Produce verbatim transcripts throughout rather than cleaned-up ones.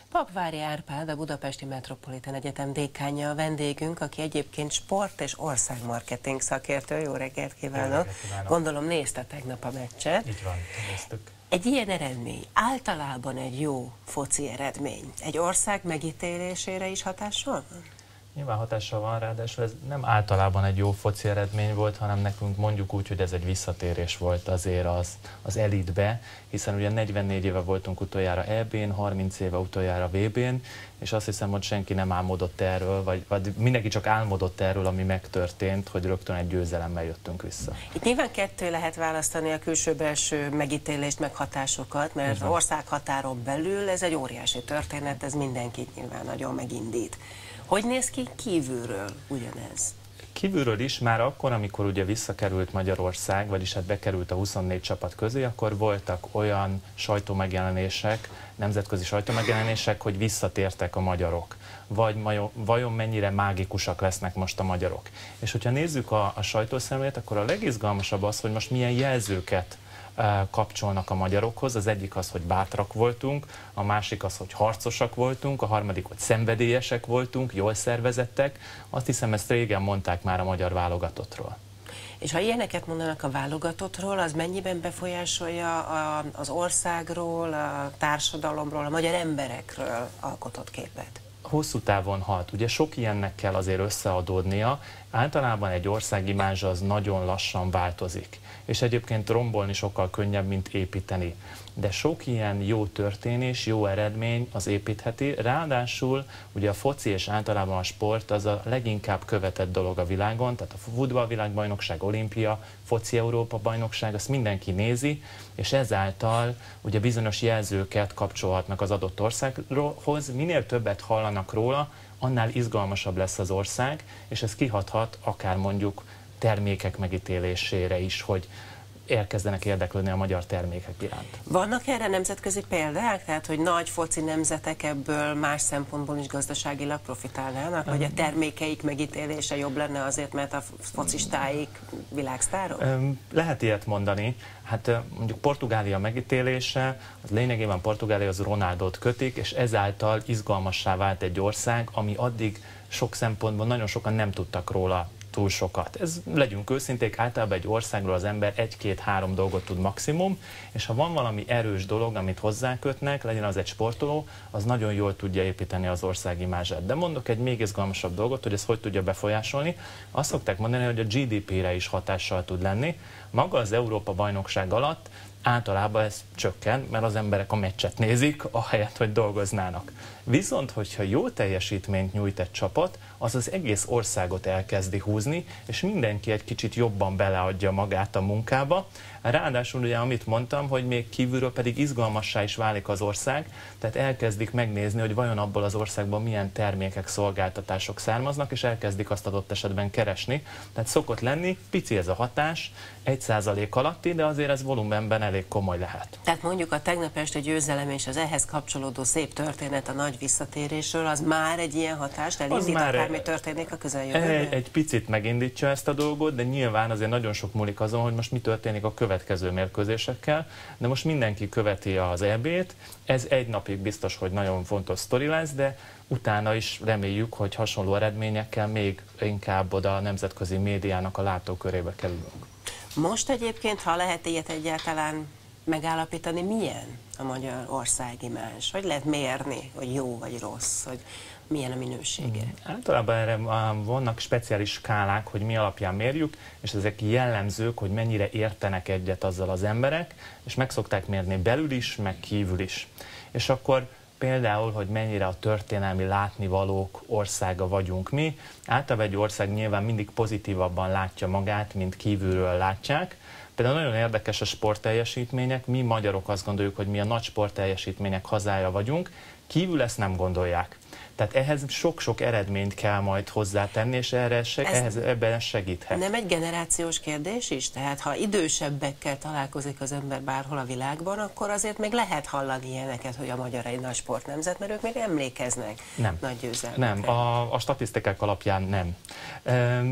Pakvári Árpád, a Budapesti Metropolitán Egyetem dékánja a vendégünk, aki egyébként sport- és országmarketing szakértő. Jó reggelt kívánok! Jó reggelt kívánok. Gondolom nézte tegnap a meccset. Így van, néztük. Egy ilyen eredmény, általában egy jó foci eredmény, egy ország megítélésére is hatással van? Nyilván hatással van, ráadásul ez nem általában egy jó foci eredmény volt, hanem nekünk mondjuk úgy, hogy ez egy visszatérés volt azért az, az elitbe, hiszen ugye negyvennégy éve voltunk utoljára é bén, harminc éve utoljára vé bén, és azt hiszem, hogy senki nem álmodott erről, vagy, vagy mindenki csak álmodott erről, ami megtörtént, hogy rögtön egy győzelemmel jöttünk vissza. Itt nyilván kettő lehet választani a külső-belső megítélést, meg hatásokat, mert az országhatáron belül ez egy óriási történet, ez mindenkit nyilván nagyon megindít. Hogy néz ki kívülről ugyanez? Kívülről is már akkor, amikor ugye visszakerült Magyarország, vagyis hát bekerült a huszonnégy csapat közé, akkor voltak olyan sajtómegjelenések, nemzetközi sajtómegjelenések, hogy visszatértek a magyarok. Vagy vajon mennyire mágikusak lesznek most a magyarok. És hogyha nézzük a, a sajtószemlét, akkor a legizgalmasabb az, hogy most milyen jelzőket kapcsolnak a magyarokhoz. Az egyik az, hogy bátrak voltunk, a másik az, hogy harcosak voltunk, a harmadik, hogy szenvedélyesek voltunk, jól szervezettek. Azt hiszem, ezt régen mondták már a magyar válogatottról. És ha ilyeneket mondanak a válogatottról, az mennyiben befolyásolja a, az országról, a társadalomról, a magyar emberekről alkotott képet? Hosszú távon hat. Ugye sok ilyennek kell azért összeadódnia. Általában egy ország imázsa az nagyon lassan változik. És egyébként rombolni sokkal könnyebb, mint építeni. De sok ilyen jó történés, jó eredmény az építheti. Ráadásul ugye a foci és általában a sport az a leginkább követett dolog a világon, tehát a futballvilágbajnokság, olimpia, foci Európa bajnokság, azt mindenki nézi, és ezáltal ugye bizonyos jelzőket kapcsolhatnak az adott országhoz. Minél többet hallanak róla, annál izgalmasabb lesz az ország, és ez kihathat akár mondjuk termékek megítélésére is, hogy elkezdenek érdeklődni a magyar termékek iránt. Vannak erre nemzetközi példák? Tehát, hogy nagy foci nemzetek ebből más szempontból is gazdaságilag profitálnának? Vagy a termékeik megítélése jobb lenne azért, mert a focistáik világsztárok? Lehet ilyet mondani. Hát mondjuk Portugália megítélése, az lényegében Portugália az Ronaldot kötik, és ezáltal izgalmassá vált egy ország, ami addig sok szempontból nagyon sokan nem tudtak róla túl sokat. Ez, legyünk őszinték, általában egy országról az ember egy-két-három dolgot tud maximum, és ha van valami erős dolog, amit hozzákötnek, legyen az egy sportoló, az nagyon jól tudja építeni az ország imázsát. De mondok egy még izgalmasabb dolgot, hogy ez hogy tudja befolyásolni. Azt szokták mondani, hogy a gé dé pére is hatással tud lenni. Maga az Európa-bajnokság alatt általában ez csökken, mert az emberek a meccset nézik, ahelyett, hogy dolgoznának. Viszont, hogyha jó teljesítményt nyújt egy csapat, az az egész országot elkezdi húzni, és mindenki egy kicsit jobban beleadja magát a munkába. Ráadásul ugye, amit mondtam, hogy még kívülről pedig izgalmassá is válik az ország, tehát elkezdik megnézni, hogy vajon abból az országban milyen termékek, szolgáltatások származnak, és elkezdik azt adott esetben keresni. Tehát szokott lenni, pici ez a hatás, egy százalék alatti, de azért ez volumenben elég komoly lehet. Tehát mondjuk a tegnap este győzelem és az ehhez kapcsolódó szép történet a nagy visszatérésről, az már egy ilyen hatást elindít, akármi történik a közeljövőben? Egy, egy picit megindítja ezt a dolgot, de nyilván azért nagyon sok múlik azon, hogy most mi történik a következő mérkőzésekkel, de most mindenki követi az é bét, ez egy napig biztos, hogy nagyon fontos sztori lesz, de utána is reméljük, hogy hasonló eredményekkel még inkább oda a nemzetközi médiának a látókörébe kerülünk. Most egyébként, ha lehet ilyet egyáltalán megállapítani, milyen a magyar országimázs? Hogy lehet mérni, hogy jó vagy rossz, hogy milyen a minősége? Hmm. Általában erre vannak speciális skálák, hogy mi alapján mérjük, és ezek jellemzők, hogy mennyire értenek egyet azzal az emberek, és meg szokták mérni belül is, meg kívül is. És akkor például, hogy mennyire a történelmi látnivalók országa vagyunk mi. Általában egy ország nyilván mindig pozitívabban látja magát, mint kívülről látják. Például nagyon érdekes a sportteljesítmények, mi magyarok azt gondoljuk, hogy mi a nagy sportteljesítmények hazája vagyunk, kívül ezt nem gondolják. Tehát ehhez sok-sok eredményt kell majd hozzátenni, és erre se, ehhez, ebben segíthet. Nem egy generációs kérdés is? Tehát ha idősebbekkel találkozik az ember bárhol a világban, akkor azért még lehet hallani ilyeneket, hogy a magyar egy nagy sportnemzet, mert ők még emlékeznek nem. nagy győzelmekre. Nem, a, a statisztikák alapján nem.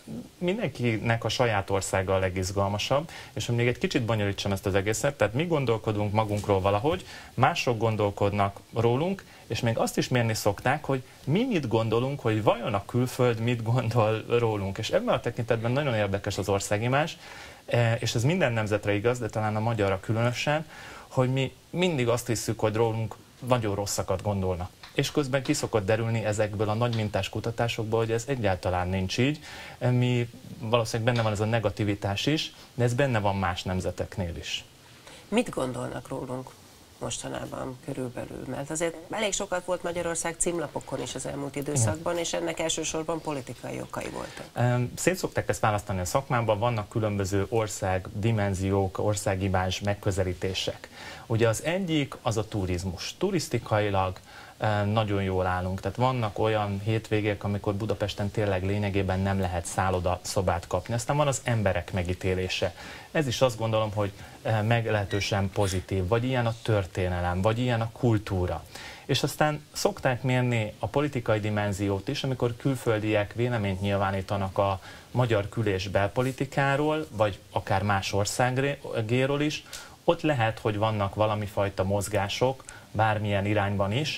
mindenkinek a saját országa a legizgalmasabb, és hogy még egy kicsit bonyolítsam ezt az egészet, tehát mi gondolkodunk magunkról valahogy, mások gondolkodnak rólunk, és még azt is mérni szokták, hogy mi mit gondolunk, hogy vajon a külföld mit gondol rólunk. És ebben a tekintetben nagyon érdekes az országimázs, és ez minden nemzetre igaz, de talán a magyarra különösen, hogy mi mindig azt hiszük, hogy rólunk nagyon rosszakat gondolnak. És közben ki szokott derülni ezekből a nagy mintás kutatásokból, hogy ez egyáltalán nincs így. Mi valószínűleg benne van ez a negativitás is, de ez benne van más nemzeteknél is. Mit gondolnak rólunk mostanában körülbelül? Mert azért elég sokat volt Magyarország címlapokon is az elmúlt időszakban, igen. És ennek elsősorban politikai okai voltak. Szét szokták ezt választani a szakmában, vannak különböző ország dimenziók, országimázs megközelítések. Ugye az egyik az a turizmus. Turisztikailag nagyon jól állunk. Tehát vannak olyan hétvégék, amikor Budapesten tényleg lényegében nem lehet szálloda szobát kapni. Aztán van az emberek megítélése. Ez is azt gondolom, hogy meglehetősen pozitív. Vagy ilyen a történelem, vagy ilyen a kultúra. És aztán szokták mérni a politikai dimenziót is, amikor külföldiek véleményt nyilvánítanak a magyar kül- és belpolitikáról, vagy akár más országéről is. Ott lehet, hogy vannak valami fajta mozgások, bármilyen irányban is,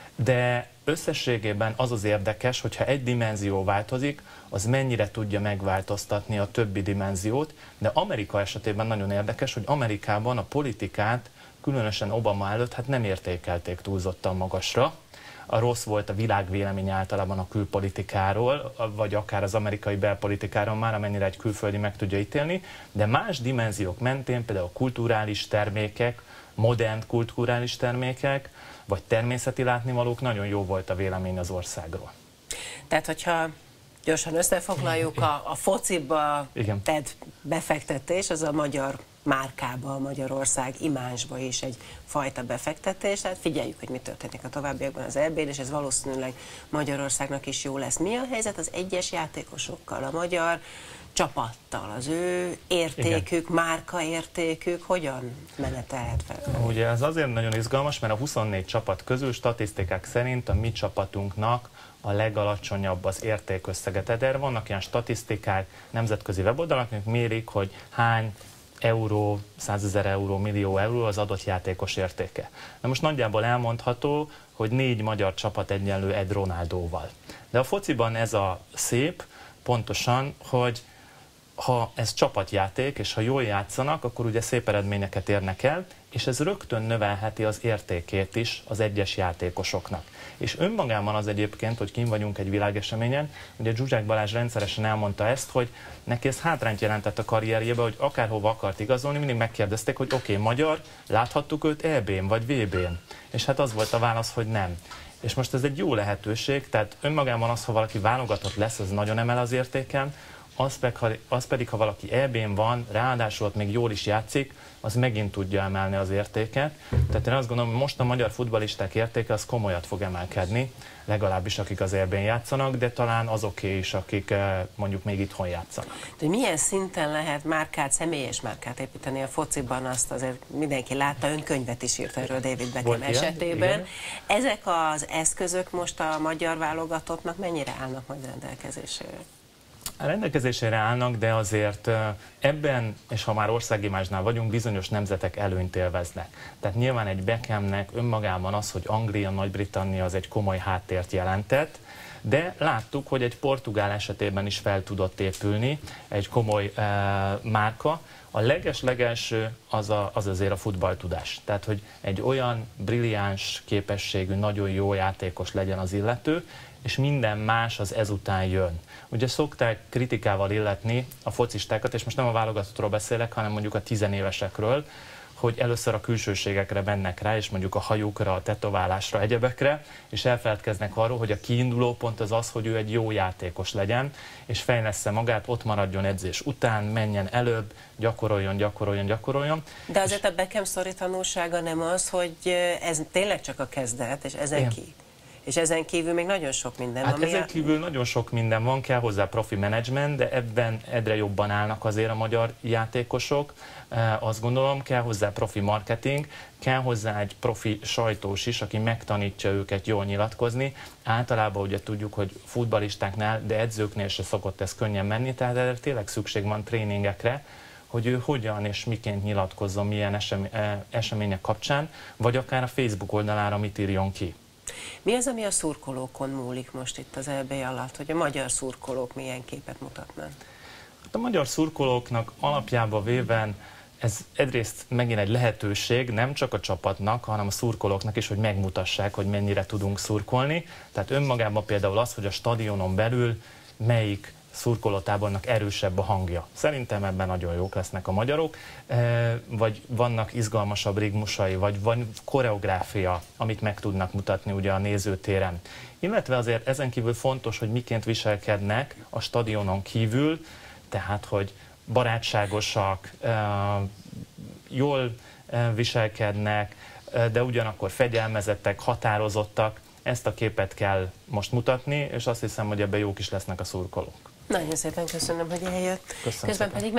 de összességében az az érdekes, hogyha egy dimenzió változik, az mennyire tudja megváltoztatni a többi dimenziót, de Amerika esetében nagyon érdekes, hogy Amerikában a politikát, különösen Obama előtt, hát nem értékelték túlzottan magasra. A rossz volt a világvélemény általában a külpolitikáról, vagy akár az amerikai belpolitikáról már, amennyire egy külföldi meg tudja ítélni, de más dimenziók mentén, például kulturális termékek, modern kulturális termékek, vagy természeti látnivalók, nagyon jó volt a vélemény az országról. Tehát, hogyha gyorsan összefoglaljuk, a, a fociba tett befektetés, az a magyar márkába, a Magyarország imázsba is egy fajta befektetés, tehát figyeljük, hogy mi történik a továbbiakban az é bén, és ez valószínűleg Magyarországnak is jó lesz. Mi a helyzet az egyes játékosokkal, a magyar csapattal, az ő értékük, igen. Márkaértékük hogyan menetelhet fel? Ugye ez azért nagyon izgalmas, mert a huszonnégy csapat közül statisztikák szerint a mi csapatunknak a legalacsonyabb az értékösszeget. De vannak ilyen statisztikák, nemzetközi weboldalak, amik mérik, hogy hány euró, százezer euró, millió euró az adott játékos értéke. Na most nagyjából elmondható, hogy négy magyar csapat egyenlő egy Ronaldóval. De a fociban ez a szép, pontosan, hogy ha ez csapatjáték, és ha jól játszanak, akkor ugye szép eredményeket érnek el, és ez rögtön növelheti az értékét is az egyes játékosoknak. És önmagában az egyébként, hogy kint vagyunk egy világeseményen, ugye Zsuzsák Balázs rendszeresen elmondta ezt, hogy neki ez hátrányt jelentett a karrierjébe, hogy akárhova akart igazolni, mindig megkérdezték, hogy oké, okay, magyar, láthattuk őt é bén vagy vé bén. És hát az volt a válasz, hogy nem. És most ez egy jó lehetőség, tehát önmagában az, ha valaki válogatott lesz, az nagyon emel az értéken, az, meg, ha, az pedig, ha valaki é bén van, ráadásul ott még jól is játszik, az megint tudja emelni az értéket. Tehát én azt gondolom, hogy most a magyar futballisták értéke az komolyat fog emelkedni, legalábbis akik az é bén játszanak, de talán azoké is, akik mondjuk még itthon játszanak. De milyen szinten lehet márkát, személyes márkát építeni a fociban, azt azért mindenki látta, ön könyvet is írt erről David Beckham esetében. Igen. Ezek az eszközök most a magyar válogatottnak mennyire állnak majd rendelkezésére? A rendelkezésére állnak, de azért ebben, és ha már országimázsnál vagyunk, bizonyos nemzetek előnyt élveznek. Tehát nyilván egy Beckhamnek önmagában az, hogy Anglia, Nagy-Britannia az egy komoly háttért jelentett, de láttuk, hogy egy portugál esetében is fel tudott épülni egy komoly e, márka. A leges-legelső az, a, az azért a futballtudás. Tehát, hogy egy olyan brilliáns képességű, nagyon jó játékos legyen az illető, és minden más az ezután jön. Ugye szokták kritikával illetni a focistákat, és most nem a válogatottról beszélek, hanem mondjuk a tizenévesekről, hogy először a külsőségekre mennek rá, és mondjuk a hajukra, a tetoválásra, egyebekre, és elfeledkeznek arról, hogy a kiinduló pont az az, hogy ő egy jó játékos legyen, és fejlessze magát, ott maradjon edzés után, menjen előbb, gyakoroljon, gyakoroljon, gyakoroljon. De azért a Beckham sztori tanulsága nem az, hogy ez tényleg csak a kezdet, és ezen ki. És ezen kívül még nagyon sok minden hát van. ezen a... kívül nagyon sok minden van, kell hozzá profi menedzsment, de ebben egyre jobban állnak azért a magyar játékosok. E, azt gondolom, kell hozzá profi marketing, kell hozzá egy profi sajtós is, aki megtanítja őket jól nyilatkozni. Általában ugye tudjuk, hogy futballistáknál, de edzőknél se szokott ez könnyen menni, tehát erre tényleg szükség van tréningekre, hogy ő hogyan és miként nyilatkozzon, milyen események kapcsán, vagy akár a Facebook oldalára mit írjon ki. Mi az, ami a szurkolókon múlik most itt az é bé alatt, hogy a magyar szurkolók milyen képet mutatnak? A magyar szurkolóknak alapjában véven ez egyrészt megint egy lehetőség, nem csak a csapatnak, hanem a szurkolóknak is, hogy megmutassák, hogy mennyire tudunk szurkolni. Tehát önmagában például az, hogy a stadionon belül melyik szurkolótábornak erősebb a hangja. Szerintem ebben nagyon jók lesznek a magyarok, vagy vannak izgalmasabb rigmusai, vagy van koreográfia, amit meg tudnak mutatni ugye a nézőtéren. Illetve azért ezen kívül fontos, hogy miként viselkednek a stadionon kívül, tehát hogy barátságosak, jól viselkednek, de ugyanakkor fegyelmezettek, határozottak. Ezt a képet kell most mutatni, és azt hiszem, hogy ebben jók is lesznek a szurkolók. Nagyon szépen köszönöm, hogy eljött. Köszönöm Közben szépen. pedig